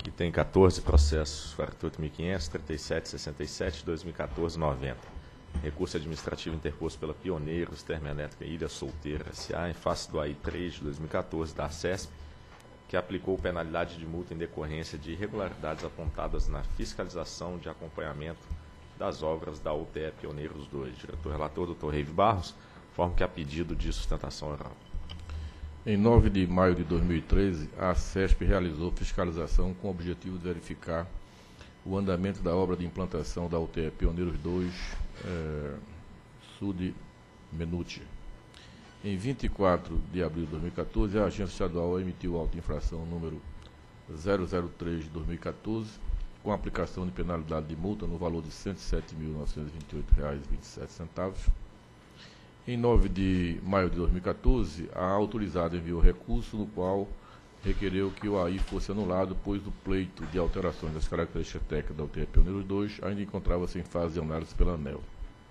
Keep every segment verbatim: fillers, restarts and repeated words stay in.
que tem quatorze processos, quarenta e oito mil e quinhentos, trinta e sete, sessenta e sete, dois mil e quatorze, noventa. Recurso administrativo interposto pela Pioneiros Termoelétrica Ilha Solteira S A em face do A I três de dois mil e quatorze da CESP, que aplicou penalidade de multa em decorrência de irregularidades apontadas na fiscalização de acompanhamento das obras da U T E Pioneiros dois. Diretor-relator, doutor Reive Barros, informo que há pedido de sustentação oral. Em nove de maio de dois mil e treze, a CESP realizou fiscalização com o objetivo de verificar o andamento da obra de implantação da U T E Pioneiros dois, eh, Sud Menuti. Em vinte e quatro de abril de dois mil e quatorze, a agência estadual emitiu auto-infração número zero zero três de dois mil e quatorze, com aplicação de penalidade de multa no valor de cento e sete mil novecentos e vinte e oito reais e vinte e sete centavos. Em nove de maio de dois mil e quatorze, a autorizada enviou recurso no qual requereu que o A I fosse anulado, pois o pleito de alterações das características técnicas da U T E Pioneiros dois ainda encontrava-se em fase de análise pela ANEEL.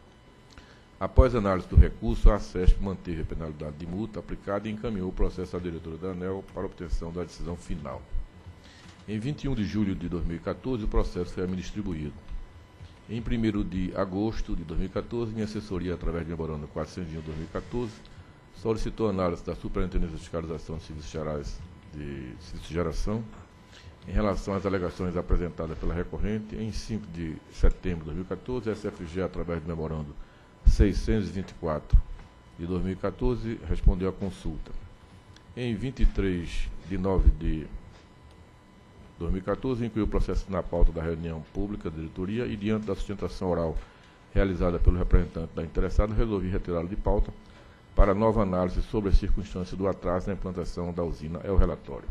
Após a análise do recurso, a CESP manteve a penalidade de multa aplicada e encaminhou o processo à diretora da ANEEL para obtenção da decisão final. Em vinte e um de julho de dois mil e quatorze, o processo foi a mim distribuído. Em primeiro de agosto de dois mil e quatorze, minha assessoria, através de memorando quatrocentos de dois mil e quatorze, solicitou análise da Superintendência de Fiscalização de Serviços Gerais de Serviços de Geração em relação às alegações apresentadas pela recorrente. Em cinco de setembro de dois mil e quatorze, a S F G, através do memorando seiscentos e vinte e quatro de dois mil e quatorze, respondeu à consulta. Em vinte e três de nove de dois mil e quatorze, incluiu o processo na pauta da reunião pública da diretoria e, diante da sustentação oral realizada pelo representante da interessada, resolvi retirá-lo de pauta para nova análise sobre as circunstâncias do atraso na implantação da usina. É o relatório.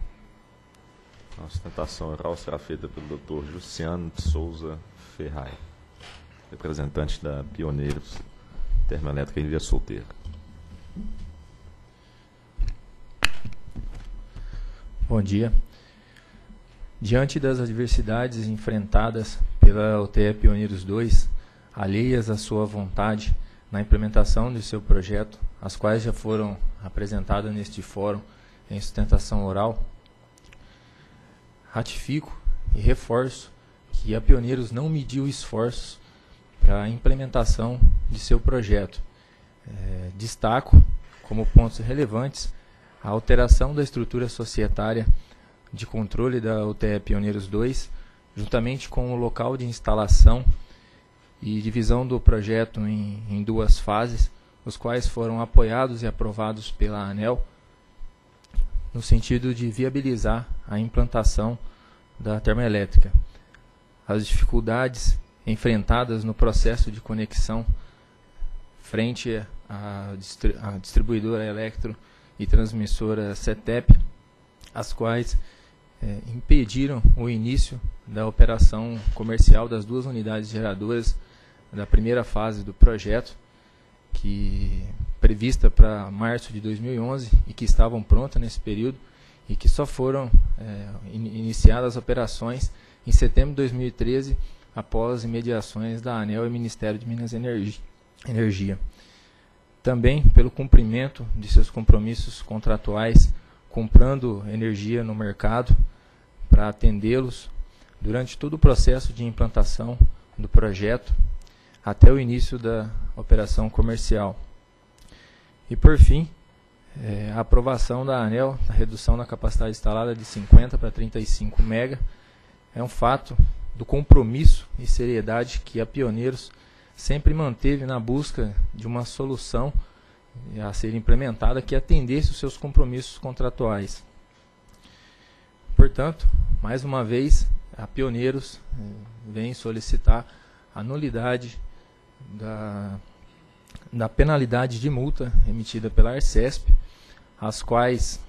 A sustentação oral será feita pelo doutor Luciano de Souza Ferrai, representante da Pioneiros Termoelétrica Ilha Solteira. Bom dia. Diante das adversidades enfrentadas pela U T E Pioneiros dois, alheias à sua vontade na implementação de seu projeto, as quais já foram apresentadas neste fórum em sustentação oral, ratifico e reforço que a Pioneiros não mediu esforços para a implementação de seu projeto. É, destaco como pontos relevantes a alteração da estrutura societária de controle da U T E Pioneiros dois, juntamente com o local de instalação e divisão do projeto em, em duas fases, os quais foram apoiados e aprovados pela ANEEL, no sentido de viabilizar a implantação da termoelétrica. As dificuldades enfrentadas no processo de conexão frente à distribuidora eletro e transmissora CETEP, as quais é, impediram o início da operação comercial das duas unidades geradoras da primeira fase do projeto, que prevista para março de dois mil e onze e que estavam prontas nesse período e que só foram é, in, iniciadas as operações em setembro de dois mil e treze, após mediações da ANEEL e Ministério de Minas e Energia. Também pelo cumprimento de seus compromissos contratuais, comprando energia no mercado para atendê-los durante todo o processo de implantação do projeto até o início da operação comercial. E por fim, é, a aprovação da ANEEL, a redução da capacidade instalada de cinquenta para trinta e cinco mega, é um fato do compromisso e seriedade que a Pioneiros sempre manteve na busca de uma solução a ser implementada que atendesse os seus compromissos contratuais. Portanto, mais uma vez, a Pioneiros eh, vem solicitar a nulidade da, da penalidade de multa emitida pela Arcesp, as quais,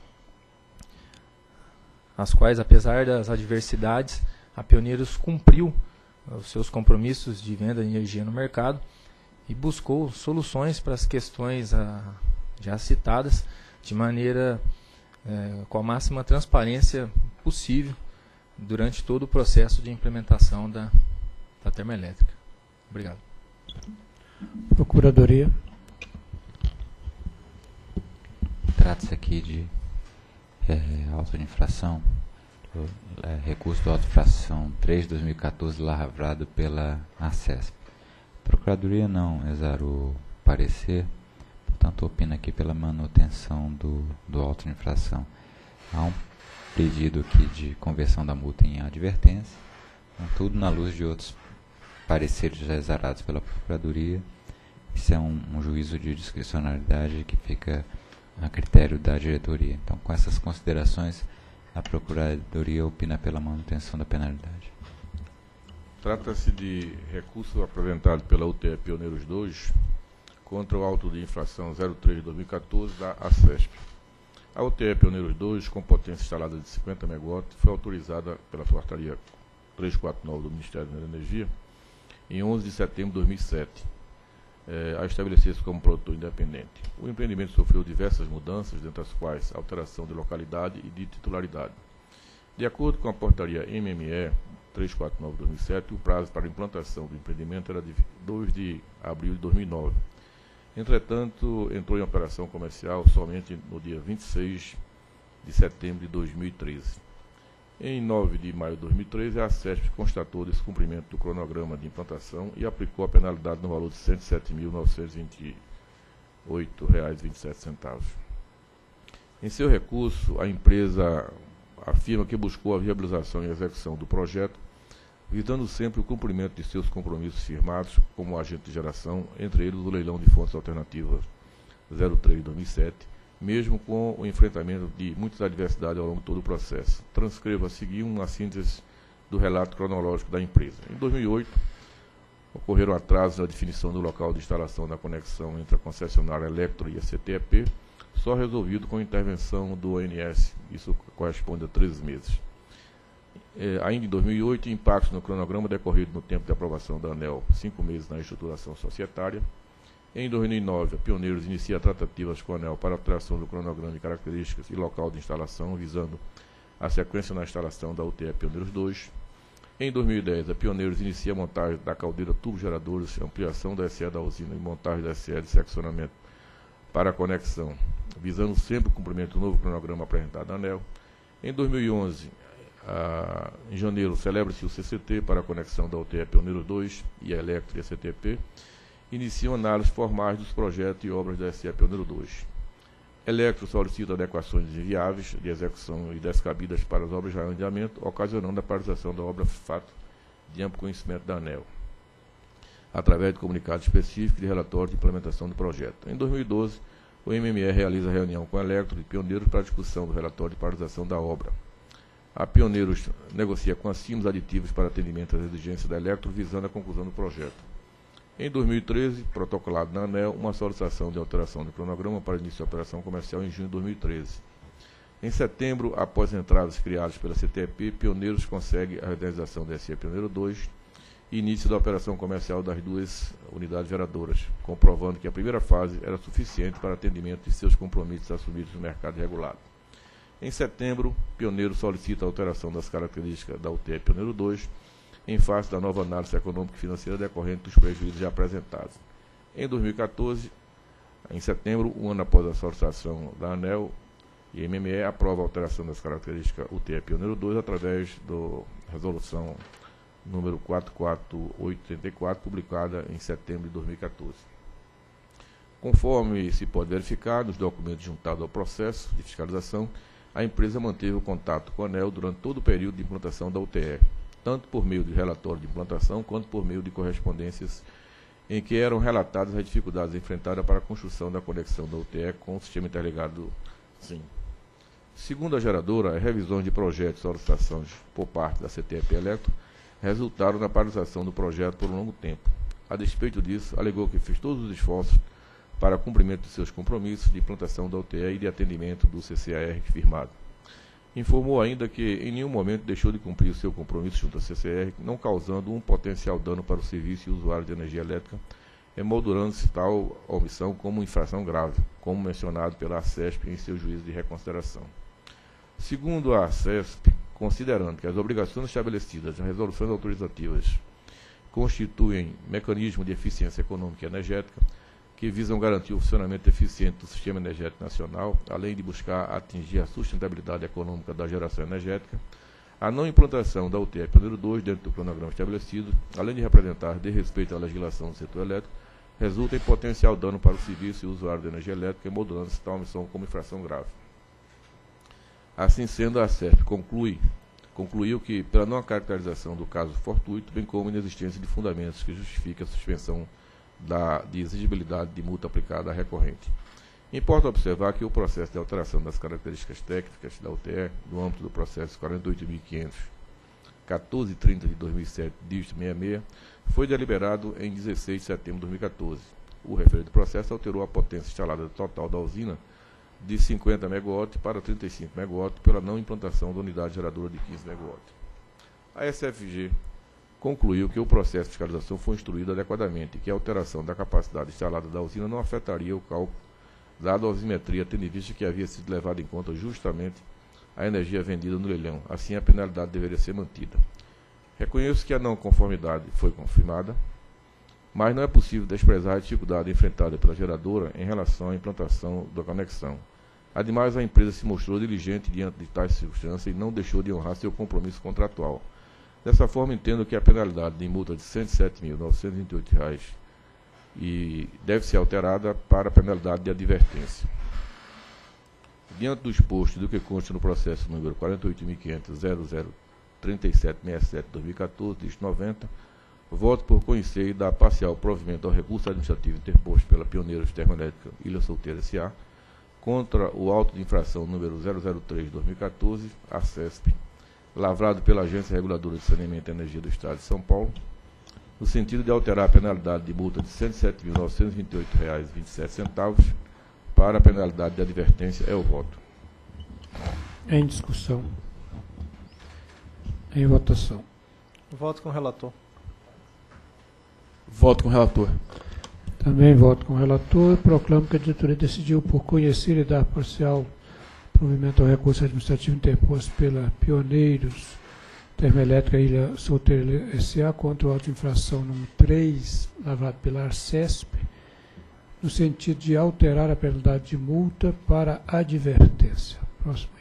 as quais, apesar das adversidades, a Pioneiros cumpriu os seus compromissos de venda de energia no mercado e buscou soluções para as questões ah, já citadas de maneira eh, com a máxima transparência possível durante todo o processo de implementação da, da termoelétrica. Obrigado. Procuradoria. Trata-se aqui de é, auto de infração É, recurso de auto-infração três de dois mil e quatorze, lavrado pela ACESP. A Procuradoria não exarou parecer, portanto, opina aqui pela manutenção do, do auto-infração. Há um pedido aqui de conversão da multa em advertência, tudo na luz de outros pareceres já exarados pela Procuradoria. Isso é um, um juízo de discricionalidade que fica a critério da diretoria. Então, com essas considerações, a Procuradoria opina pela manutenção da penalidade. Trata-se de recurso apresentado pela U T E Pioneiros dois contra o auto de infração zero três de dois mil e quatorze da ACESP. A U T E Pioneiros dois, com potência instalada de cinquenta megawatts, foi autorizada pela Portaria trezentos e quarenta e nove do Ministério da Energia em onze de setembro de dois mil e sete, eh, a estabelecer-se como produtor independente. O empreendimento sofreu diversas mudanças, dentre as quais alteração de localidade e de titularidade. De acordo com a Portaria M M E trezentos e quarenta e nove de dois mil e sete, o prazo para a implantação do empreendimento era de dois de abril de dois mil e nove. Entretanto, entrou em operação comercial somente no dia vinte e seis de setembro de dois mil e treze. Em nove de maio de dois mil e treze, a ACESP constatou o descumprimento do cronograma de implantação e aplicou a penalidade no valor de cento e sete mil novecentos e vinte e oito reais e vinte e sete centavos. Em seu recurso, a empresa afirma que buscou a viabilização e execução do projeto, visando sempre o cumprimento de seus compromissos firmados como agente de geração, entre eles o leilão de fontes alternativas zero três de dois mil e sete, mesmo com o enfrentamento de muitas adversidades ao longo de todo o processo. Transcrevo a seguir uma síntese do relato cronológico da empresa. Em dois mil e oito, ocorreram atrasos na definição do local de instalação da conexão entre a concessionária Electro e a C T E P, só resolvido com a intervenção do O N S, isso corresponde a treze meses. É, ainda em dois mil e oito, impactos no cronograma decorrido no tempo de aprovação da ANEEL, cinco meses na estruturação societária. Em dois mil e nove, a Pioneiros inicia tratativas com a ANEEL para alteração do cronograma de características e local de instalação, visando a sequência na instalação da U T E Pioneiros dois. Em dois mil e dez, a Pioneiros inicia a montagem da caldeira tubo-geradores, ampliação da S E da usina e montagem da S E de seccionamento para a conexão, visando sempre o cumprimento do novo cronograma apresentado à ANEEL. Em dois mil e onze, a, em janeiro, celebra-se o C C T para a conexão da U T E Pioneiros dois e a Electro e a C T P. Iniciam análises formais dos projetos e obras da S E Pioneiro dois. Electro solicita adequações inviáveis de execução e descabidas para as obras já em andamento, ocasionando a paralisação da obra fato de amplo conhecimento da ANEEL, através de comunicado específico de relatório de implementação do projeto. Em dois mil e doze, o M M E realiza reunião com a Electro e Pioneiros para discussão do relatório de paralisação da obra. A Pioneiros negocia com a Simos aditivos para atendimento às exigências da Electro, visando a conclusão do projeto. Em dois mil e treze, protocolado na ANEEL uma solicitação de alteração do cronograma para início de operação comercial em junho de dois mil e treze. Em setembro, após entradas criadas pela C T E P, Pioneiros consegue a realização da S E Pioneiro dois e início da operação comercial das duas unidades geradoras, comprovando que a primeira fase era suficiente para atendimento de seus compromissos assumidos no mercado regulado. Em setembro, Pioneiros solicita a alteração das características da U T E Pioneiro dois, em face da nova análise econômica e financeira decorrente dos prejuízos já apresentados. Em dois mil e quatorze, em setembro, um ano após a solicitação da ANEEL, e a M M E aprova a alteração das características U T E Pioneiro dois através da resolução número quatro quatro oito oito quatro, publicada em setembro de dois mil e quatorze. Conforme se pode verificar nos documentos juntados ao processo de fiscalização, a empresa manteve o contato com a ANEEL durante todo o período de implantação da U T E, tanto por meio de relatório de implantação, quanto por meio de correspondências em que eram relatadas as dificuldades enfrentadas para a construção da conexão da U T E com o sistema interligado SIM. Segundo a geradora, as revisões de projetos e solicitações por parte da C T E P Electro resultaram na paralisação do projeto por um longo tempo. A despeito disso, alegou que fez todos os esforços para cumprimento de seus compromissos de implantação da U T E e de atendimento do C C A R firmado. Informou ainda que em nenhum momento deixou de cumprir o seu compromisso junto à C C R, não causando um potencial dano para o serviço e usuário de energia elétrica, emoldurando-se tal omissão como infração grave, como mencionado pela ACESP em seu juízo de reconsideração. Segundo a ACESP, considerando que as obrigações estabelecidas nas resoluções autorizativas constituem mecanismo de eficiência econômica e energética, que visam garantir o funcionamento eficiente do sistema energético nacional, além de buscar atingir a sustentabilidade econômica da geração energética, A não implantação da U T E Pioneiro dois dentro do cronograma estabelecido, além de representar desrespeito à legislação do setor elétrico, resulta em potencial dano para o serviço e o usuário de energia elétrica, modulando-se tal omissão como infração grave. Assim sendo, a ACESP conclui, concluiu que, pela não caracterização do caso fortuito, bem como inexistência de fundamentos que justifiquem a suspensão da, de exigibilidade de multa aplicada à recorrente. Importa observar que o processo de alteração das características técnicas da U T E, no âmbito do processo quarenta e oito mil e quinhentos, quatorze trinta de dois mil e sete, dígito sessenta e seis, foi deliberado em dezesseis de setembro de dois mil e quatorze. O referido processo alterou a potência instalada total da usina de cinquenta megawatts para trinta e cinco megawatts pela não implantação da unidade geradora de quinze megawatts. A S F G concluiu que o processo de fiscalização foi instruído adequadamente e que a alteração da capacidade instalada da usina não afetaria o cálculo dado a osimetria, tendo em vista que havia sido levado em conta justamente a energia vendida no leilão. Assim, a penalidade deveria ser mantida. Reconheço que a não conformidade foi confirmada, mas não é possível desprezar a dificuldade enfrentada pela geradora em relação à implantação da conexão. Ademais, a empresa se mostrou diligente diante de tais circunstâncias e não deixou de honrar seu compromisso contratual. Dessa forma, entendo que a penalidade de multa de cento e sete mil novecentos e vinte e oito reais e deve ser alterada para a penalidade de advertência. Diante do exposto do que consta no processo número quarenta e oito mil quinhentos ponto zero zero três sete seis sete barra dois mil e quatorze, dígito noventa, voto por conhecer e dar parcial provimento ao recurso administrativo interposto pela Pioneiros Termoelétrica Ilha Solteira S A contra o auto de infração número zero zero três de dois mil e quatorze, a ACESP, lavrado pela Agência Reguladora de Saneamento e Energia do Estado de São Paulo, no sentido de alterar a penalidade de multa de cento e sete mil novecentos e vinte e oito reais e vinte e sete centavos para a penalidade de advertência. É o voto. Em discussão. Em votação. Voto com o relator. Voto com o relator. Também voto com o relator. Proclamo que a diretoria decidiu por conhecer e dar parcial provimento ao recurso administrativo interposto pela Pioneiros Termoelétrica Ilha Solteira S A contra o auto de infração número três, lavrado pela ARCESP, no sentido de alterar a penalidade de multa para advertência. Próximo